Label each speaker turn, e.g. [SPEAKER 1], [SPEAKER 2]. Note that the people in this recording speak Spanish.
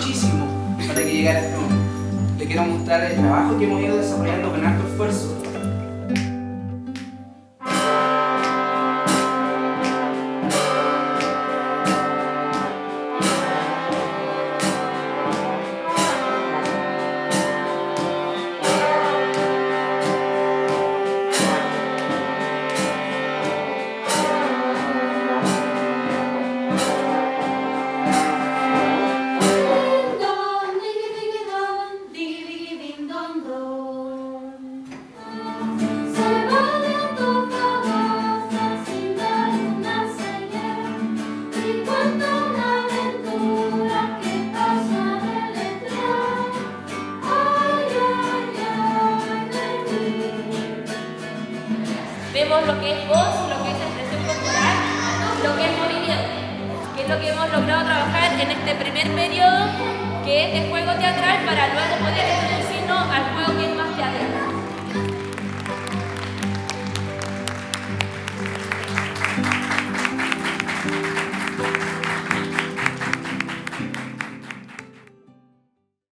[SPEAKER 1] muchísimo para que llegara a este momento. Le quiero mostrar el trabajo que hemos ido desarrollando con harto esfuerzo